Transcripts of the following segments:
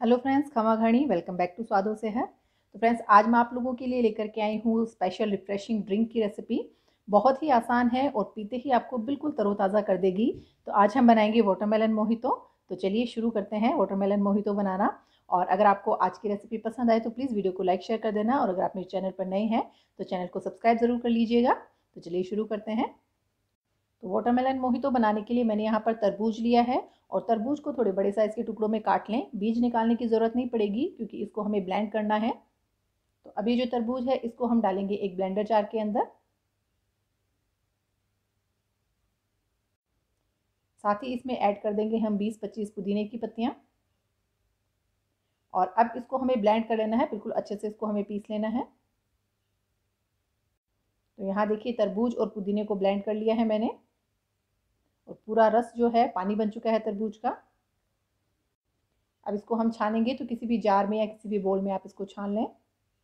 Hello friends, खमा घड़ी welcome back to स्वादों से है। तो फ्रेंड्स, आज मैं आप लोगों के लिए लेकर के आई हूँ स्पेशल रिफ्रेशिंग ड्रिंक की रेसिपी। बहुत ही आसान है और पीते ही आपको बिल्कुल तरोताज़ा कर देगी। तो आज हम बनाएंगे वाटरमेलन मोहितो। तो चलिए शुरू करते हैं वाटरमेलन मोहितो बनाना। और अगर आपको आज की रेसिपी पसंद आए तो प्लीज़ वीडियो को लाइक शेयर कर देना, और अगर आप मेरे चैनल पर नए हैं तो चैनल को सब्सक्राइब ज़रूर कर लीजिएगा। तो चलिए शुरू करते हैं। तो वाटरमेलन मोहितो बनाने के लिए मैंने यहाँ पर तरबूज लिया है, और तरबूज को थोड़े बड़े साइज़ के टुकड़ों में काट लें। बीज निकालने की ज़रूरत नहीं पड़ेगी क्योंकि इसको हमें ब्लेंड करना है। तो अभी जो तरबूज है इसको हम डालेंगे एक ब्लेंडर जार के अंदर। साथ ही इसमें ऐड कर देंगे हम 20-25 पुदीने की पत्तियाँ। और अब इसको हमें ब्लेंड कर लेना है, बिल्कुल अच्छे से इसको हमें पीस लेना है। तो यहाँ देखिए तरबूज और पुदीने को ब्लेंड कर लिया है मैंने, और पूरा रस जो है पानी बन चुका है तरबूज का। अब इसको हम छानेंगे, तो किसी भी जार में या किसी भी बोल में आप इसको छान लें।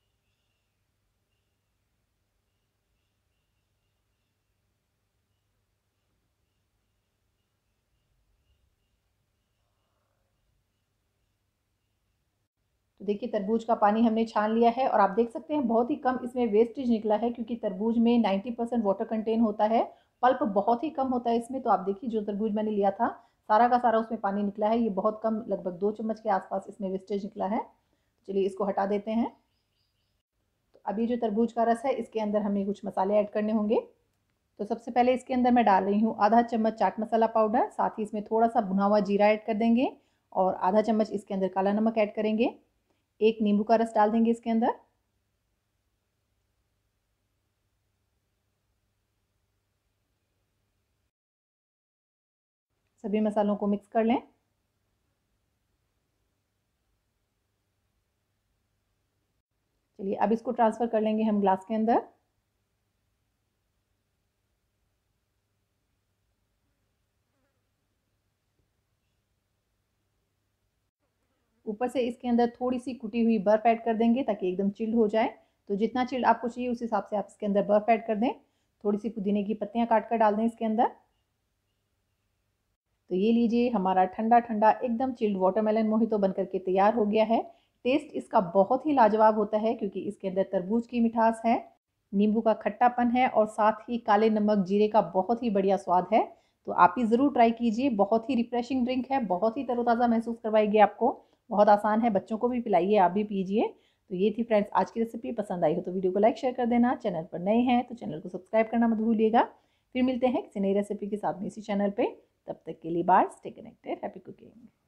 तो देखिए तरबूज का पानी हमने छान लिया है, और आप देख सकते हैं बहुत ही कम इसमें वेस्टेज निकला है, क्योंकि तरबूज में 90% वाटर कंटेन होता है। पल्प बहुत ही कम होता है इसमें। तो आप देखिए जो तरबूज मैंने लिया था सारा का सारा उसमें पानी निकला है। ये बहुत कम, लगभग 2 चम्मच के आसपास इसमें वेस्टेज निकला है। चलिए इसको हटा देते हैं। तो अभी जो तरबूज का रस है इसके अंदर हमें कुछ मसाले ऐड करने होंगे। तो सबसे पहले इसके अंदर मैं डाल रही हूँ आधा चम्मच चाट मसाला पाउडर। साथ ही इसमें थोड़ा सा भुना हुआ जीरा ऐड कर देंगे, और आधा चम्मच इसके अंदर काला नमक ऐड करेंगे। एक नींबू का रस डाल देंगे इसके अंदर। सभी मसालों को मिक्स कर लें। चलिए अब इसको ट्रांसफ़र कर लेंगे हम ग्लास के अंदर। ऊपर से इसके अंदर थोड़ी सी कुटी हुई बर्फ़ ऐड कर देंगे ताकि एकदम चिल्ड हो जाए। तो जितना चिल्ड आपको चाहिए उस हिसाब से आप इसके अंदर बर्फ़ ऐड कर दें। थोड़ी सी पुदीने की पत्तियाँ काट कर डाल दें इसके अंदर। तो ये लीजिए, हमारा ठंडा ठंडा एकदम चिल्ड वाटरमेलन मोहितो बन करके तैयार हो गया है। टेस्ट इसका बहुत ही लाजवाब होता है, क्योंकि इसके अंदर तरबूज की मिठास है, नींबू का खट्टापन है, और साथ ही काले नमक जीरे का बहुत ही बढ़िया स्वाद है। तो आप ही ज़रूर ट्राई कीजिए। बहुत ही रिफ्रेशिंग ड्रिंक है, बहुत ही तरोताज़ा महसूस करवाएगी आपको। बहुत आसान है, बच्चों को भी पिलाइए, आप भी पीजिए। तो ये थी फ्रेंड्स आज की रेसिपी। पसंद आई हो तो वीडियो को लाइक शेयर कर देना। चैनल पर नए हैं तो चैनल को सब्सक्राइब करना मत भूलिएगा। फिर मिलते हैं किसी नई रेसिपी के साथ में इसी चैनल पे। तब तक के लिए bye, stay connected, happy cooking.